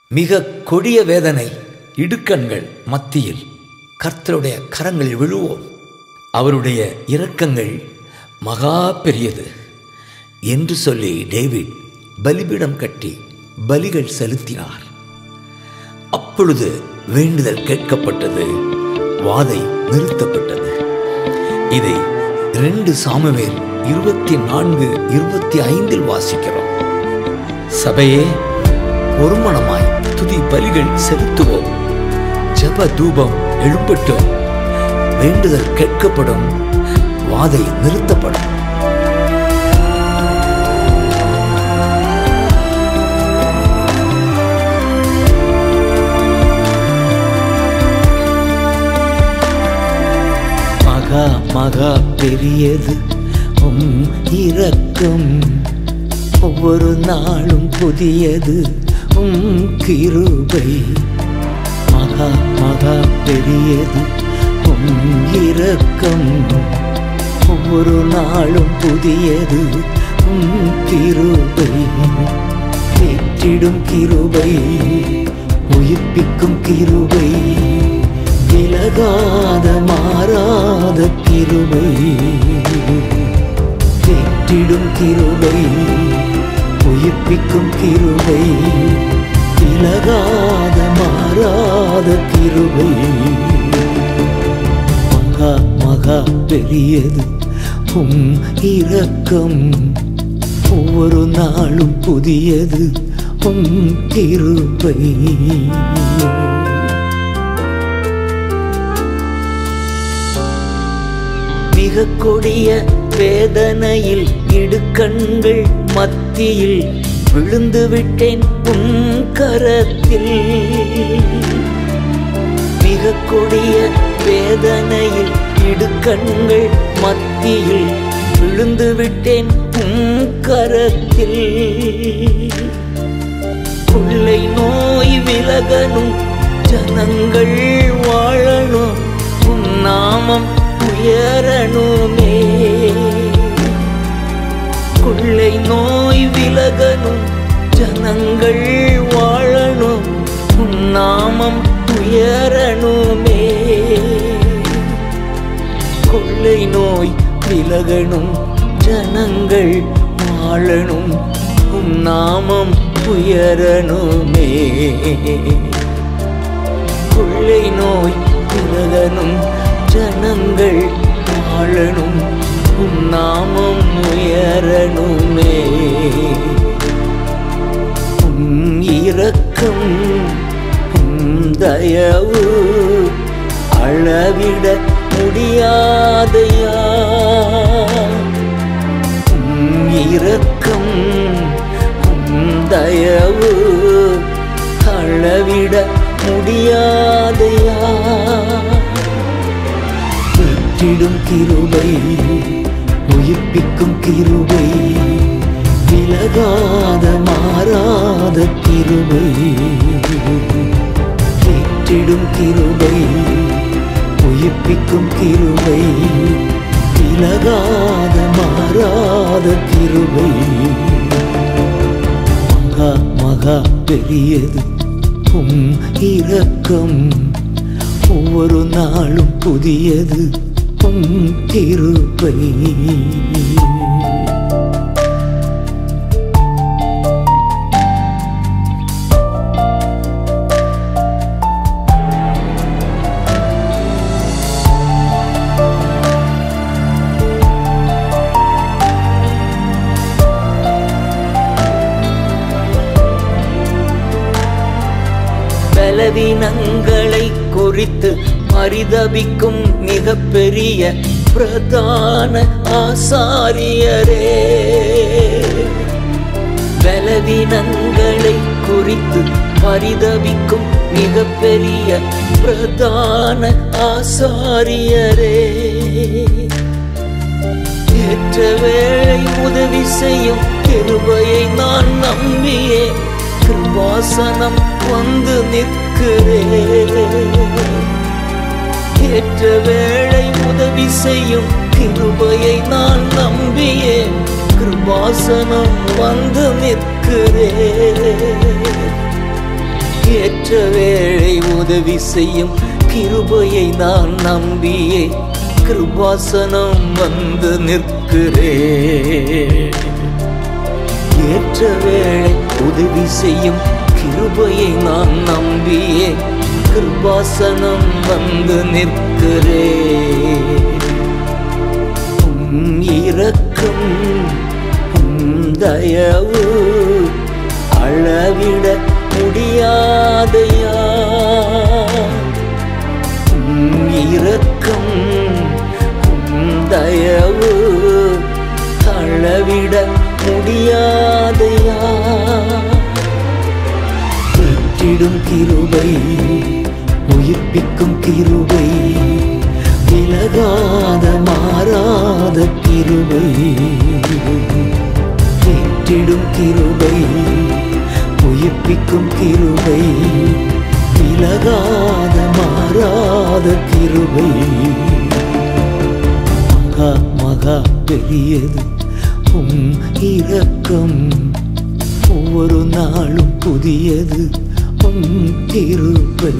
மிக கொடிய வேதனை இடுக்கண்கள் மத்தியில் கர்த்தருடைய கரங்களில் விழுவோம். அவருடைய இரக்கங்கள் மகா பெரியது என்று சொல்லி டேவிட் பலிபீடம் கட்டி பலிகள் செலுத்தினார். அப்பொழுது வேண்டுதல் கேட்கப்பட்டது, வாதை நிறுத்தப்பட்டது. இதை 2 சாமுவேல் 24:25 வாசிக்கிறோம். சபையே, ஒருமனமாய் துதி பலிகள் செலுத்துவோம். ஜப தூபம் எழுப்பட்டும். வேண்டுதல் கேட்கப்படும், வாதை நிறுத்தப்படும். மகா மகா பெரியது இரக்கம், ஒவ்வொரு நாளும் புதியது கிருபை. மகா மகா பெரியது இரக்கம், ஒவ்வொரு நாளும் புதியது கிருபை. ஏற்றிடும் கிருபை, உயிர்ப்பிக்கும் கிருபை, விலகாத மாறாத கிருபை. ஏற்றிடும் கிருபை, உயிர்ப்பிக்கும் கிருபை, விலகாத மாறாத கிருபை. மகா மகா பெரியது இரக்கம், ஒவ்வொரு நாளும் புதியது கிருபை. மிக கொடிய வேதனையில் இடுக்கண்கள் மத்தியில் விழுந்து விட்டேன் உன் கரத்தில். மிக கொடிய வேதனையில் இடுக்கண்கள் மத்தியில் விழுந்து விட்டேன் உன் கரத்தில். கொள்ளை நோய் விலகணும், ஜனங்கள் வாழணும், உன் நாமம் உயரணுமே. கொள்ளை நோய் விலகணும், ஜனங்கள் வாழணும், உன் நாமம் உயரணுமே. கொள்ளை நோய் விலகணும், ஜனங்கள் வாழணும், உன் நாமம் உயரணுமே. கொள்ளை நோய் விலகணும், ஜனங்கள் வாழணும், உன் நாமம் உயரணுமே. உன் இரக்கம் தயவு அளவிட முடியாதையா. இரக்கம் தயவு அளவிட முடியாதையா. ஏற்றிடும் கிருபை, உயிர்ப்பிக்கும் கிருபை, விலகாத மாறாத கிருபை. ஏற்றிடும் கிருபை, உயிர்ப்பிக்கும் கிருபை, விலகாத மாறாத கிருபை. மகா மகா பெரியது இரக்கம், ஒவ்வொரு நாளும் புதியது கிருபை. பலவீனங்களை குறித்து பரிதபிக்கும் மிகப்பெரிய பிரதான ஆசாரியரே. பலவீனங்களை குறித்து பரிதபிக்கும் மிகப்பெரிய பிரதான ஆசாரியரே. ஏற்ற வேளை உதவி செய்யும் கிருபையை நான் நம்பியே கிருபாசனம் வந்து நிற்கிறேன். ஏற்ற வேளை உதவி செய்யும் கிருபையை நான் நம்பியே கிருபாசனம் வந்து நிற்கிறேன். உதவி செய்யும் கிருபையை நான் நம்பியே கிருபாசனம் வந்து நிற்கிறேன். ஏற்ற வேளை உதவி செய்யும் கிருபையை நான் நம்பியே கிருபாசனம் வந்து நிற்கிறேன். இரக்கம் தயவு அளவிட முடியாதையா. இரக்கம் தயவு அளவிட முடியாதையா. பெற்றிடும் கிருபை உயிர்ப்பிக்கும் கிருபை விலகாத மாறாத கிருபை. பெற்றிடும் கிருபை உயிர்ப்பிக்கும் கிருபை விலகாத மாறாத கிருபை. மகா மகா பெரியது இரக்கம் ஒவ்வொரு நாளும் புதியது கிருபை.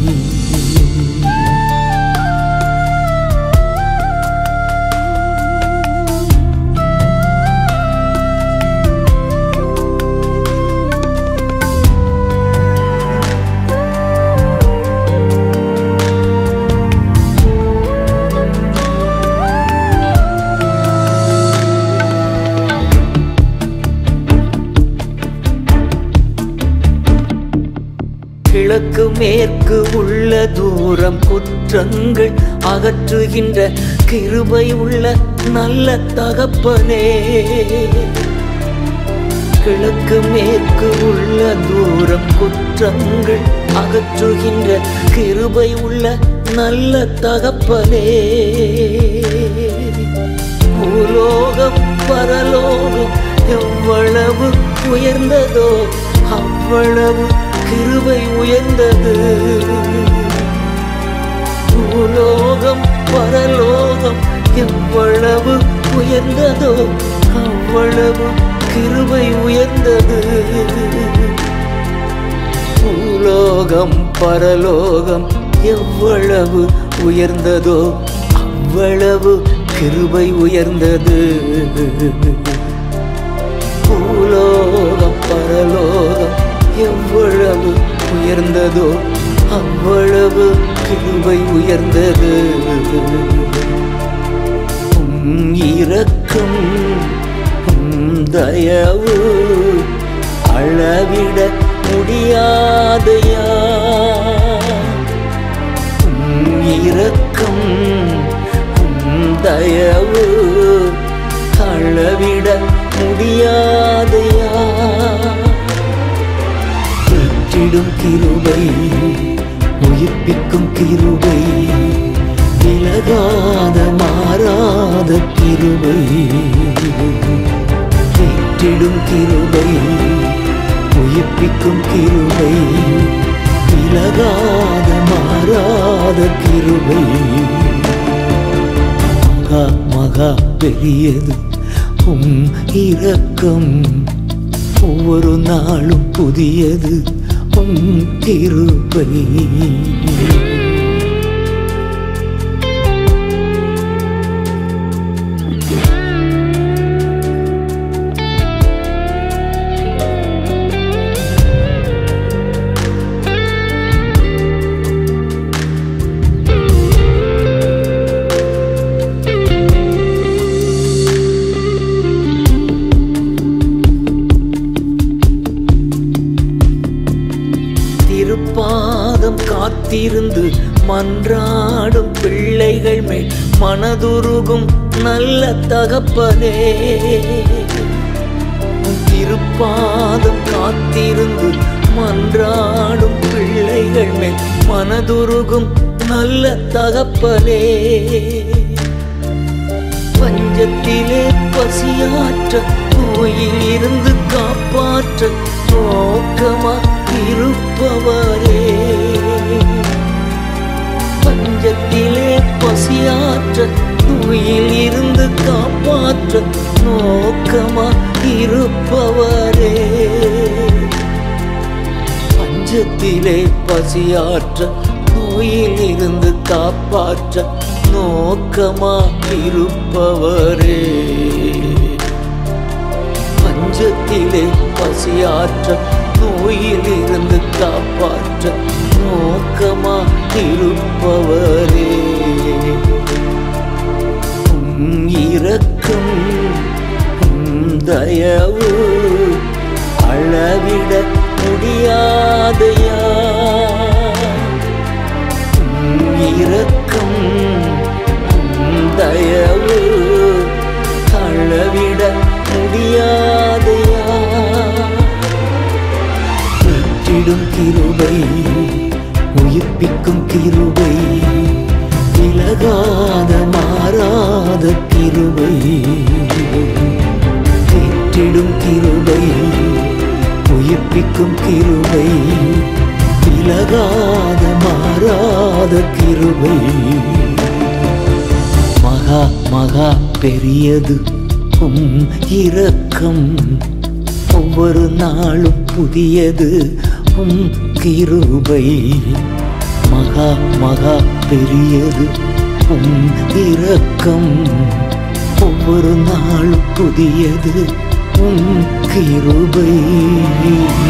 கிழக்கு மேற்கு உள்ள தூரம் குற்றங்கள் அகற்றுகின்ற கிருபை உள்ள நல்ல தகப்பனே. கிழக்கு மேற்கு உள்ள தூரம் குற்றங்கள் அகற்றுகின்ற கிருபை உள்ள நல்ல தகப்பனே. பூலோகம் பரலோகம் எவ்வளவு உயர்ந்ததோ அவ்வளவு கிருபை உயர்ந்தது. பூலோகம் பரலோகம் எவ்வளவு உயர்ந்ததோ அவ்வளவு கிருபை உயர்ந்தது. பூலோகம் பரலோகம் எவ்வளவு உயர்ந்ததோ அவ்வளவு கிருபை உயர்ந்தது. பூலோகம் பரலோகம் எவ்வளவு உயர்ந்ததோ அவ்வளவு கிருபை உயர்ந்தது. இரக்கம் தயவு அளவிட முடியாதையா. இரக்கம் தயவு அளவிட முடியாதையா. பெற்றிடும் கிருபை உயிர்ப்பிக்கும் கிருபை விலகாத மாறாத கிருபை. பெற்றிடும் கிருபை உயிர்ப்பிக்கும் கிருபை விலகாத மாறாத கிருபை. மகா மகா பெரியது இரக்கம் ஒவ்வொரு நாளும் புதியது கிருபை. திருப்பாதம் காத்திருந்து மன்றாடும் பிள்ளைகள் மேல் மனதுருகும் நல்ல தகப்பனே. திருப்பாதம் காத்திருந்து மன்றாடும் பிள்ளைகள் மேல் மனதுருகும் நல்ல தகப்பனே. பஞ்சத்திலே பசியாற்ற நோயில் இருந்து காப்பாற்ற நோக்கமா இருப்பவரே. பஞ்சத்திலே பசியாற்ற நோயில் இருந்து காப்பாற்ற நோக்கமா இருப்பவரே. பஞ்ச பஞ்சத்திலே பசியாற்ற நோயில் இருந்து காப்பாற்ற நோக்கமாயிருப்பவரே. பஞ்சத்திலே பசியாற்ற நோயில் இருந்து காப்பாற்ற நோக்கமாயிருப்பவரே. இரக்கம் தயவு அளவிட முடியாதையா. இரக்கம் தயவு அளவிட முடியாதையா. மீட்டிடும் கிருபை உயிர்ப்பிக்கும் கிருபை விலகாத மாறாத கிருபை. மீட்டிடும் கிருபை உயிர்ப்பிக்கும் கிருபை விலகாத மாறாத கிருபை. மகா மகா பெரியது இரக்கம் ஒவ்வொரு நாளும் புதியது கிருபை. மகா மகா பெரியது இரக்கம் ஒவ்வொரு நாளும் புதியது கிருபை.